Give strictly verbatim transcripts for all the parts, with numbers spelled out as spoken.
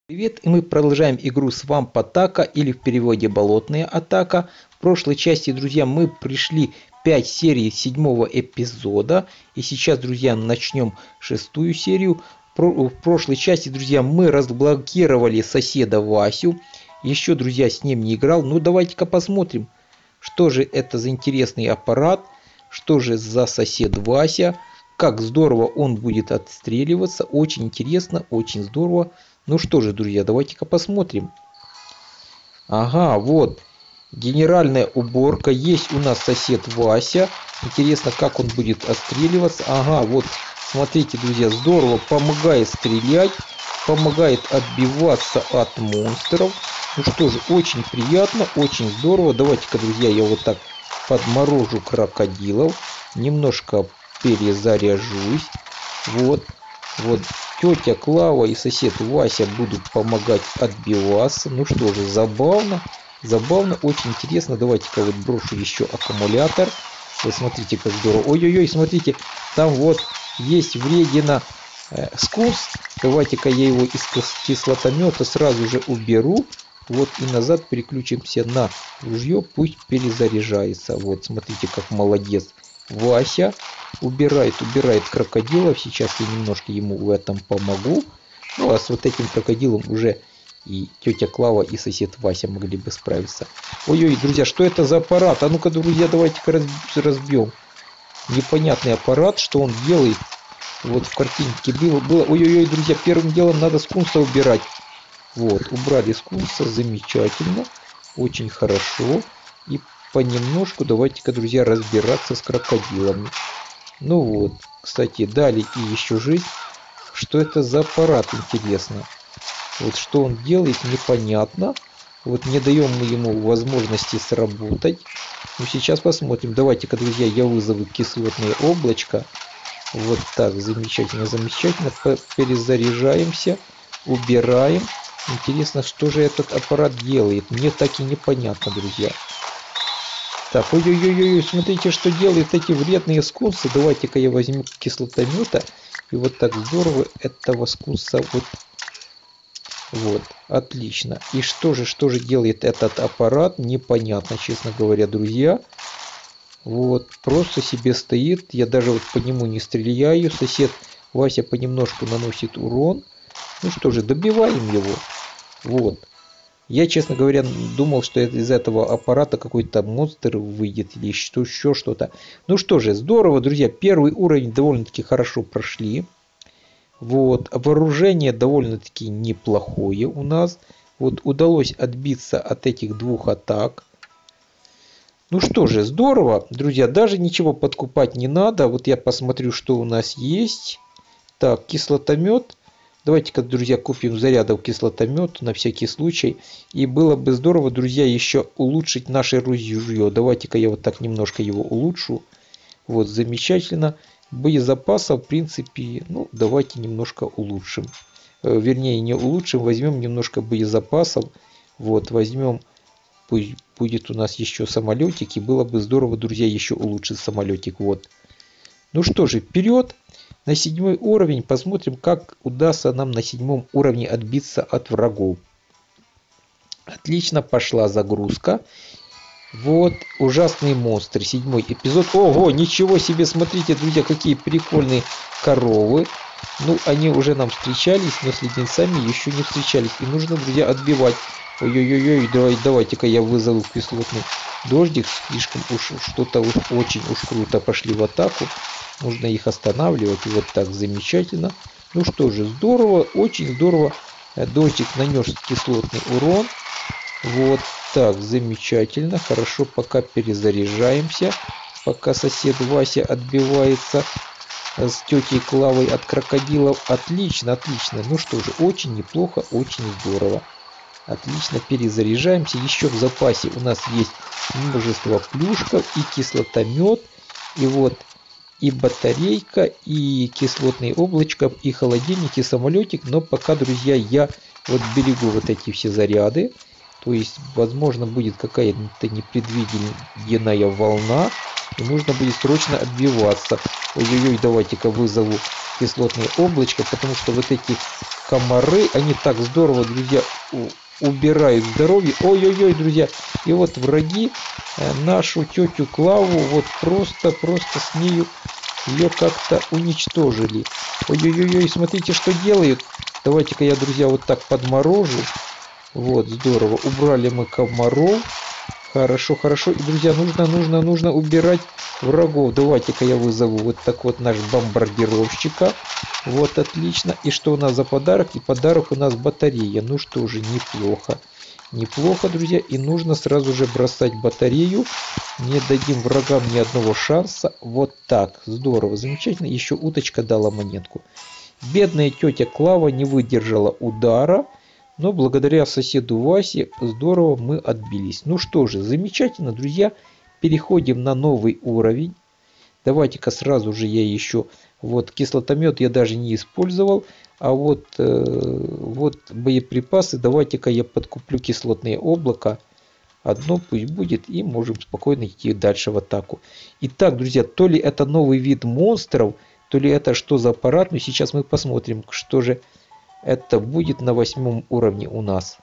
Привет, и мы продолжаем игру Swamp Attack, или в переводе Болотная атака. В прошлой части, друзья, мы пришли пять серий седьмого эпизода. И сейчас, друзья, начнем шестую серию. В прошлой части, друзья, мы разблокировали соседа Васю. Еще, друзья, с ним не играл. Ну, давайте-ка посмотрим, что же это за интересный аппарат. Что же за сосед Вася. Как здорово он будет отстреливаться. Очень интересно, очень здорово. Ну что же, друзья, давайте-ка посмотрим. Ага, вот. Генеральная уборка. Есть у нас сосед Вася. Интересно, как он будет отстреливаться. Ага, вот. Смотрите, друзья, здорово. Помогает стрелять. Помогает отбиваться от монстров. Ну что же, очень приятно, очень здорово. Давайте-ка, друзья, я вот так подморожу крокодилов. Немножко перезаряжусь. Вот. Вот. Тетя Клава и сосед Вася будут помогать отбиваться. Ну что же, забавно. Забавно, очень интересно. Давайте-ка вот брошу еще аккумулятор. Вы смотрите, как здорово. Ой-ой-ой, смотрите, там вот есть вредина э, скунс. Давайте-ка я его из кислотомета сразу же уберу. Вот и назад переключимся на ружье. Пусть перезаряжается. Вот, смотрите, как молодец Вася. Убирает, убирает крокодилов. Сейчас я немножко ему в этом помогу. Ну, а с вот этим крокодилом уже и тетя Клава, и сосед Вася могли бы справиться. Ой-ой, друзья, что это за аппарат? А ну-ка, друзья, давайте-ка разбьем. Непонятный аппарат, что он делает. Вот в картинке было. было. Ой-ой-ой, друзья, первым делом надо скунса убирать. Вот, убрали скунса, замечательно. Очень хорошо. И понемножку давайте-ка, друзья, разбираться с крокодилами. Ну вот, кстати, дали и еще жизнь. Что это за аппарат, интересно? Вот что он делает, непонятно. Вот не даем мы ему возможности сработать. Ну сейчас посмотрим. Давайте-ка, друзья, я вызову кислотное облачко. Вот так, замечательно, замечательно. Перезаряжаемся, убираем. Интересно, что же этот аппарат делает? Мне так и непонятно, друзья. Так, ой-ой-ой, смотрите, что делают эти вредные скунсы. Давайте-ка я возьму кислотомета. И вот так здорово этого скунса вот. Вот, отлично. И что же, что же делает этот аппарат? Непонятно, честно говоря, друзья. Вот, просто себе стоит. Я даже вот по нему не стреляю. Сосед Вася понемножку наносит урон. Ну что же, добиваем его. Вот. Я, честно говоря, думал, что из этого аппарата какой-то монстр выйдет или что, еще что-то. Ну что же, здорово, друзья. Первый уровень довольно-таки хорошо прошли. Вот. Вооружение довольно-таки неплохое у нас. Вот удалось отбиться от этих двух атак. Ну что же, здорово, друзья. Даже ничего подкупать не надо. Вот я посмотрю, что у нас есть. Так, кислотомет. Давайте-ка, друзья, купим зарядов кислотомет на всякий случай. И было бы здорово, друзья, еще улучшить наше ружье. Давайте-ка я вот так немножко его улучшу. Вот, замечательно. Боезапаса, в принципе, ну, давайте немножко улучшим. Вернее, не улучшим, возьмем немножко боезапасов. Вот, возьмем, пусть будет у нас еще самолетик. И было бы здорово, друзья, еще улучшить самолетик. Вот. Ну что же, вперед! На седьмой уровень. Посмотрим, как удастся нам на седьмом уровне отбиться от врагов. Отлично, пошла загрузка. Вот, ужасные монстры. Седьмой эпизод. Ого, ничего себе, смотрите, друзья, какие прикольные коровы. Ну, они уже нам встречались, но с леденцами еще не встречались. И нужно, друзья, отбивать. Ой-ой-ой, давай, давайте-ка я вызову кислотный дождик. Слишком уж что-то уж очень уж круто пошли в атаку. Нужно их останавливать. И вот так замечательно. Ну что же, здорово, очень здорово. Дождик нанес кислотный урон. Вот так, замечательно. Хорошо, пока перезаряжаемся. Пока сосед Вася отбивается с тетей Клавой от крокодилов. Отлично, отлично. Ну что же, очень неплохо, очень здорово. Отлично, перезаряжаемся. Еще в запасе у нас есть множество плюшков и кислотомет. И вот и батарейка, и кислотное облачко, и холодильник, и самолетик. Но пока, друзья, я вот берегу вот эти все заряды. То есть, возможно, будет какая-то непредвиденная волна. И нужно будет срочно отбиваться. Ой-ой-ой, давайте-ка вызову кислотное облачко, потому что вот эти комары, они так здорово, друзья, убирают здоровье. Ой-ой-ой, друзья. И вот враги нашу тетю Клаву вот просто-просто с нею ее как-то уничтожили. Ой-ой-ой, смотрите, что делают. Давайте-ка я, друзья, вот так подморожу. Вот, здорово. Убрали мы комаров. Хорошо, хорошо. И, друзья, нужно, нужно, нужно убирать врагов. Давайте-ка я вызову вот так вот наш бомбардировщика. Вот, отлично. И что у нас за подарок? И подарок у нас батарея. Ну что же, неплохо. Неплохо, друзья. И нужно сразу же бросать батарею. Не дадим врагам ни одного шанса. Вот так. Здорово, замечательно. Еще уточка дала монетку. Бедная тетя Клава не выдержала удара. Но благодаря соседу Васе здорово мы отбились. Ну что же, замечательно, друзья. Переходим на новый уровень. Давайте-ка сразу же я еще... Вот кислотомет я даже не использовал. А вот, э, вот боеприпасы. Давайте-ка я подкуплю кислотное облако. Одно пусть будет. И можем спокойно идти дальше в атаку. Итак, друзья, то ли это новый вид монстров, то ли это что за аппарат. Но сейчас мы посмотрим, что же... Это будет на восьмом уровне у нас.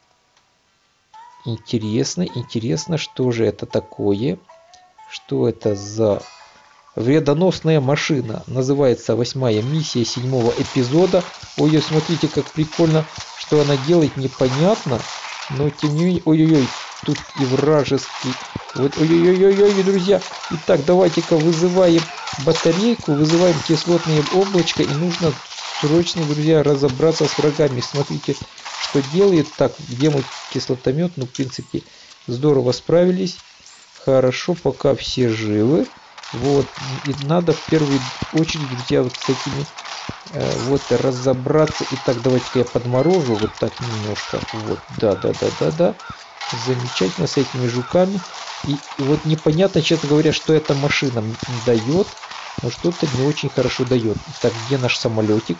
Интересно, интересно, что же это такое? Что это за вредоносная машина? Называется восьмая миссия седьмого эпизода. Ой, смотрите, как прикольно, что она делает, непонятно. Но тем не менее, ой-ой-ой, тут и вражеский. Вот, ой-ой-ой-ой, друзья. Итак, давайте-ка вызываем батарейку, вызываем кислотное облачко. И нужно... Срочно, друзья, разобраться с врагами. Смотрите, что делает. Так, где мой кислотомет? Ну, в принципе, здорово справились. Хорошо, пока все живы. Вот. И надо в первую очередь, друзья, вот с этими э, вот разобраться. Итак, давайте-ка я подморожу вот так немножко. Вот, да-да-да-да-да. Замечательно с этими жуками. И, и вот непонятно, честно говоря, что эта машина дает. Но что-то не очень хорошо дает. Так, где наш самолетик?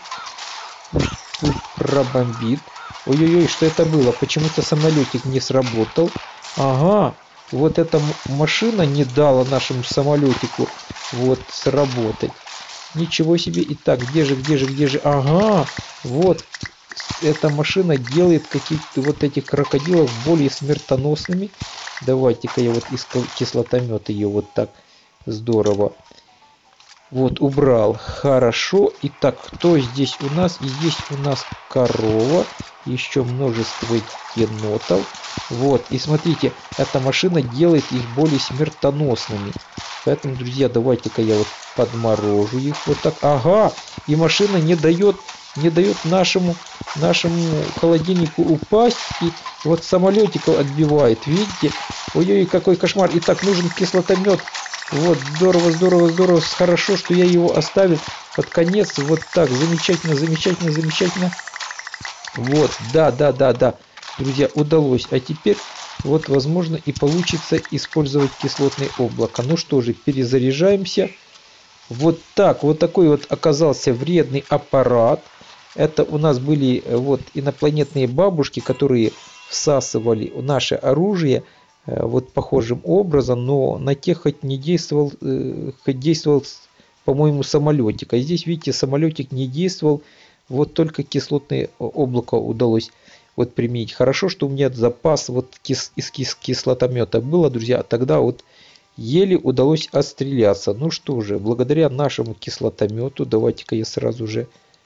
Пусть пробомбит. Ой-ой-ой, что это было? Почему-то самолетик не сработал. Ага, вот эта машина не дала нашему самолетику вот сработать. Ничего себе. Итак, где же, где же, где же? Ага, вот эта машина делает каких-то вот этих крокодилов более смертоносными. Давайте-ка я вот из кислотомета ее вот так здорово. Вот, убрал. Хорошо. Итак, кто здесь у нас? И здесь у нас корова. Еще множество енотов. Вот, и смотрите, эта машина делает их более смертоносными. Поэтому, друзья, давайте-ка я вот подморожу их вот так. Ага, и машина не дает, не дает нашему, нашему холодильнику упасть. И вот самолетиков отбивает. Видите? Ой-ой, какой кошмар. Итак, нужен кислотомет. Вот, здорово, здорово, здорово. Хорошо, что я его оставил под конец. Вот так, замечательно, замечательно, замечательно. Вот, да, да, да, да. Друзья, удалось. А теперь, вот, возможно, и получится использовать кислотное облако. Ну что же, перезаряжаемся. Вот так, вот такой вот оказался вредный аппарат. Это у нас были вот инопланетные бабушки, которые всасывали наше оружие вот похожим образом, но на тех хоть не действовал, хоть действовал, по-моему, самолетик. А здесь, видите, самолетик не действовал, вот только кислотное облако удалось вот применить. Хорошо, что у меня запас вот кис, из кис, кислотомета было, друзья, тогда вот еле удалось отстреляться. Ну что же, благодаря нашему кислотомету, давайте-ка я сразу же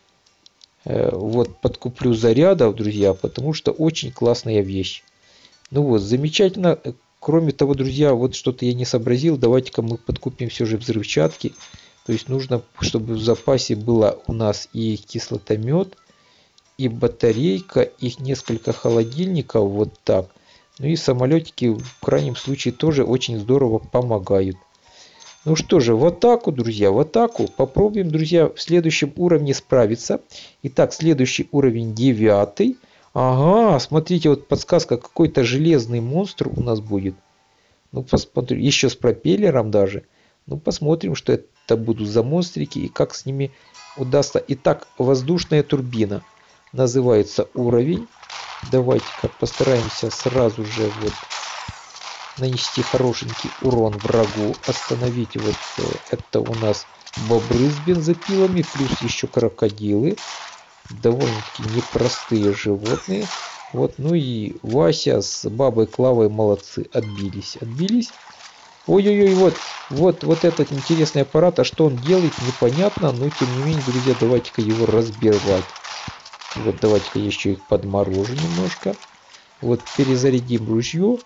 э, вот подкуплю зарядов, друзья, потому что очень классная вещь. Ну вот, замечательно. Кроме того, друзья, вот что-то я не сообразил. Давайте-ка мы подкупим все же взрывчатки. То есть нужно, чтобы в запасе было у нас и кислотомет, и батарейка, их несколько холодильников, вот так. Ну и самолетики в крайнем случае тоже очень здорово помогают. Ну что же, в атаку, друзья, в атаку. Попробуем, друзья, в следующем уровне справиться. Итак, следующий уровень девятый. Ага, смотрите, вот подсказка, какой-то железный монстр у нас будет. Ну, посмотрим, еще с пропеллером даже. Ну, посмотрим, что это будут за монстрики и как с ними удастся. Итак, воздушная турбина. Называется уровень. Давайте-ка постараемся сразу же вот нанести хорошенький урон врагу, остановить вот это у нас бобры с бензопилами, плюс еще крокодилы. Довольно-таки непростые животные. Вот, ну и Вася с бабой Клавой молодцы, отбились, отбились. Ой-ой-ой, вот, вот, вот этот интересный аппарат, а что он делает, непонятно, но тем не менее, друзья, давайте-ка его разбивать. Вот, давайте-ка еще их подморожу немножко. Вот, перезарядим ружье.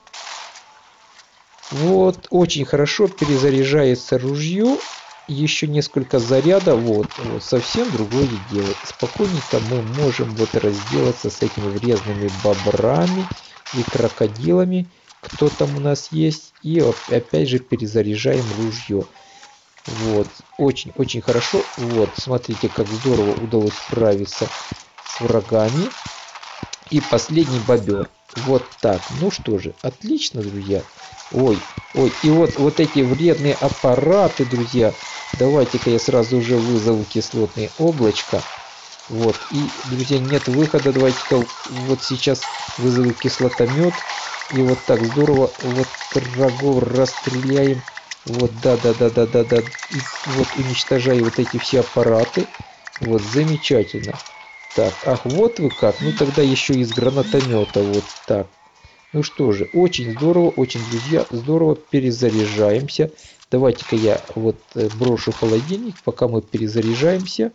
Вот, очень хорошо перезаряжается ружье. Еще несколько зарядов, вот, вот, совсем другое дело. Спокойненько мы можем вот разделаться с этими врезными бобрами и крокодилами. Кто там у нас есть. И опять же перезаряжаем ружье. Вот, очень-очень хорошо. Вот, смотрите, как здорово удалось справиться с врагами. И последний бобер. Вот так. Ну что же, отлично, друзья. Ой, ой, и вот, вот эти вредные аппараты, друзья. Давайте-ка я сразу же вызову кислотное облачко. Вот, и, друзья, нет выхода. Давайте-ка вот сейчас вызову кислотомет. И вот так здорово вот врагов расстреляем. Вот, да-да-да-да-да-да. И вот уничтожаю вот эти все аппараты. Вот, замечательно. Так, ах, вот вы как. Ну, тогда еще из гранатомета. Вот так. Ну что же, очень здорово, очень, друзья, здорово перезаряжаемся. Давайте-ка я вот брошу холодильник, пока мы перезаряжаемся.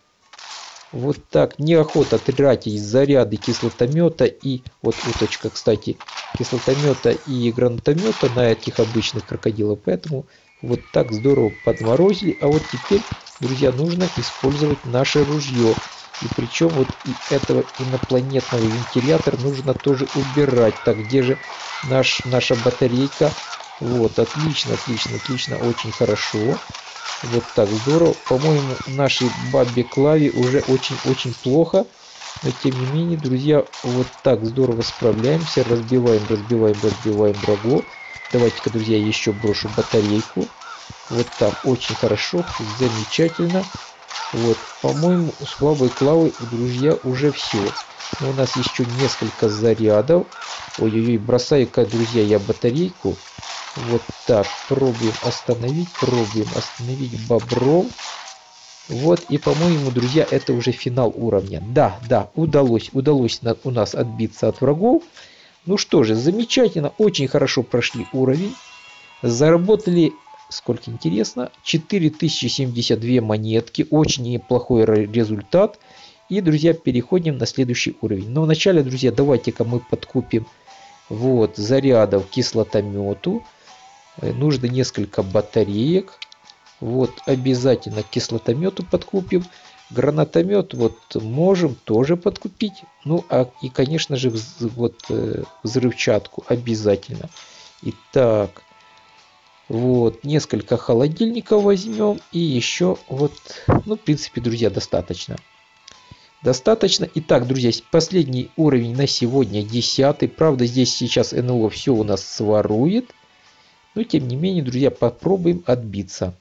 Вот так, неохота тратить заряды кислотомета и, вот уточка, кстати, кислотомета и гранатомета на этих обычных крокодилов. Поэтому вот так здорово подморозили. А вот теперь, друзья, нужно использовать наше ружье. И причем вот и этого инопланетного вентилятора нужно тоже убирать. Так, где же наш, наша батарейка? Вот, отлично, отлично, отлично, очень хорошо. Вот так, здорово. По-моему, нашей бабе Клаве уже очень-очень плохо. Но тем не менее, друзья, вот так здорово справляемся. Разбиваем, разбиваем, разбиваем врагов. Давайте-ка, друзья, еще брошу батарейку. Вот так, очень хорошо, замечательно. Вот, по-моему, с бабой Клавой, друзья, уже все. Но у нас еще несколько зарядов. Ой-ой-ой, бросаю-ка, друзья, я батарейку. Вот так, пробуем остановить, пробуем остановить бобров. Вот, и, по-моему, друзья, это уже финал уровня. Да, да, удалось, удалось на, у нас отбиться от врагов. Ну что же, замечательно, очень хорошо прошли уровень. Заработали... Сколько интересно, четыре тысячи семьдесят две монетки, очень неплохой результат. И, друзья, переходим на следующий уровень. Но вначале, друзья, давайте-ка мы подкупим вот зарядов кислотомету. Нужно несколько батареек. Вот, обязательно кислотомету подкупим. Гранатомет вот можем тоже подкупить. Ну, а и, конечно же, вот взрывчатку обязательно. Итак... Вот, несколько холодильников возьмем. И еще вот, ну, в принципе, друзья, достаточно. Достаточно. Итак, друзья, последний уровень на сегодня, десятый. Правда, здесь сейчас эн эл о все у нас сворует. Но, тем не менее, друзья, попробуем отбиться.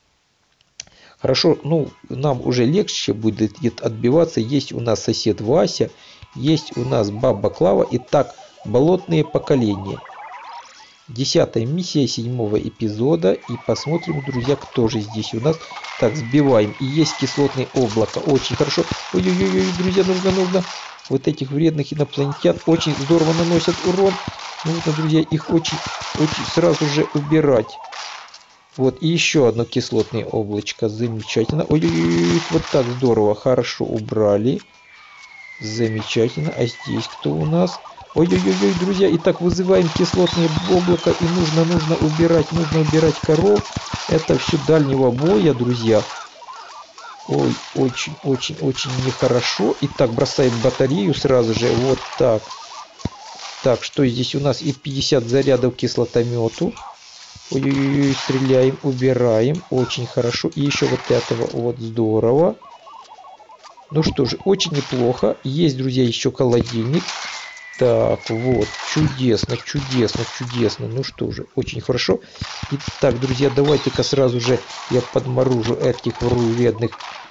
Хорошо, ну, нам уже легче будет отбиваться. Есть у нас сосед Вася. Есть у нас баба Клава. Итак, болотные поколения. Десятая миссия седьмого эпизода. И посмотрим, друзья, кто же здесь у нас. Так, сбиваем. И есть кислотное облако. Очень хорошо. Ой-ой-ой, друзья, нужно, нужно. Вот этих вредных инопланетян очень здорово наносят урон. Нужно, друзья, их очень, очень сразу же убирать. Вот, и еще одно кислотное облачко. Замечательно. Ой-ой-ой, вот так здорово. Хорошо убрали. Замечательно. А здесь кто у нас? Ой-ой-ой, друзья, итак, вызываем кислотное облако, и нужно, нужно убирать, нужно убирать коров. Это все дальнего боя, друзья. Ой, очень, очень, очень нехорошо. Итак, бросаем батарею сразу же, вот так. Так, что здесь у нас? И пятьдесят зарядов кислотомету. Ой-ой-ой, стреляем, убираем, очень хорошо. И еще вот этого, вот здорово. Ну что же, очень неплохо. Есть, друзья, еще холодильник. Так, вот, чудесно, чудесно, чудесно. Ну что же, очень хорошо. Итак, друзья, давайте-ка сразу же я подморожу этих вредных.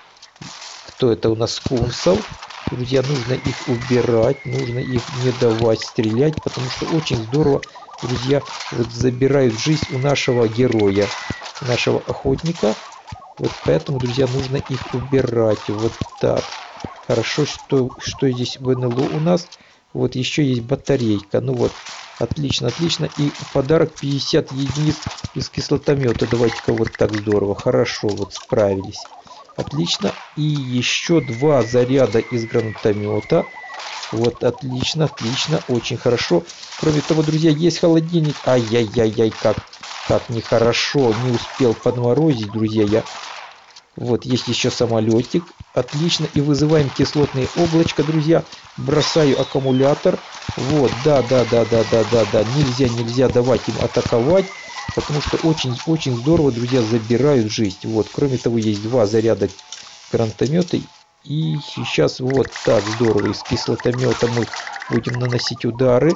Кто это у нас? Скунсов. Друзья, нужно их убирать, нужно их не давать стрелять, потому что очень здорово друзья, вот забирают жизнь у нашего героя, нашего охотника. Вот поэтому, друзья, нужно их убирать. Вот так. Хорошо, что, что здесь в эн эл о у нас. Вот еще есть батарейка. Ну вот, отлично, отлично. И подарок пятьдесят единиц из кислотомета. Давайте-ка вот так, здорово. Хорошо, вот справились. Отлично. И еще два заряда из гранатомета. Вот, отлично, отлично, очень хорошо. Кроме того, друзья, есть холодильник. Ай-яй-яй-яй, как, как нехорошо. Не успел подморозить, друзья, я. Вот, есть еще самолетик. Отлично. И вызываем кислотные облачко, друзья. Бросаю аккумулятор. Вот, да, да, да, да, да, да, да. Нельзя, нельзя давать им атаковать. Потому что очень-очень здорово, друзья, забирают жизнь. Вот, кроме того, есть два заряда гранатомета. И сейчас вот так здорово из кислотомета мы будем наносить удары.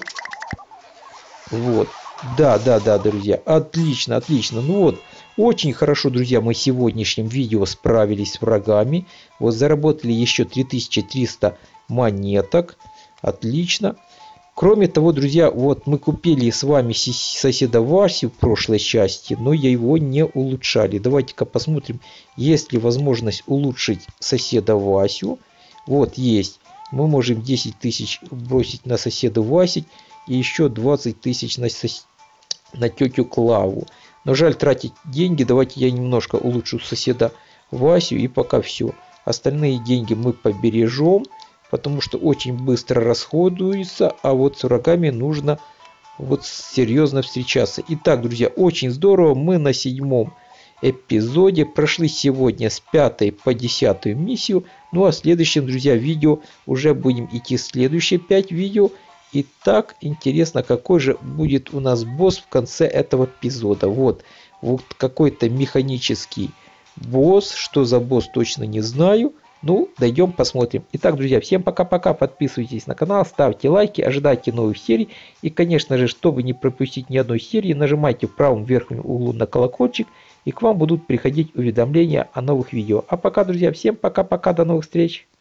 Вот. Да, да, да, друзья. Отлично, отлично. Ну вот, очень хорошо, друзья, мы в сегодняшнем видео справились с врагами. Вот заработали еще три тысячи триста монеток. Отлично. Кроме того, друзья, вот мы купили с вами соседа Васю в прошлой части, но его не улучшали. Давайте-ка посмотрим, есть ли возможность улучшить соседа Васю. Вот есть. Мы можем десять тысяч бросить на соседа Васю и еще двадцать тысяч на, сос... на тетю Клаву. Но жаль тратить деньги. Давайте я немножко улучшу соседа Васю и пока все. Остальные деньги мы побережем. Потому что очень быстро расходуется, а вот с врагами нужно вот серьезно встречаться. Итак, друзья, очень здорово. Мы на седьмом эпизоде прошли сегодня с пятой по десятую миссию. Ну а в следующем, друзья, видео уже будем идти следующие пять видео. Итак, интересно, какой же будет у нас босс в конце этого эпизода. Вот, вот какой-то механический босс. Что за босс, точно не знаю. Ну, дойдем, посмотрим. Итак, друзья, всем пока-пока. Подписывайтесь на канал, ставьте лайки, ожидайте новых серий. И, конечно же, чтобы не пропустить ни одной серии, нажимайте в правом верхнем углу на колокольчик. И к вам будут приходить уведомления о новых видео. А пока, друзья, всем пока-пока. До новых встреч.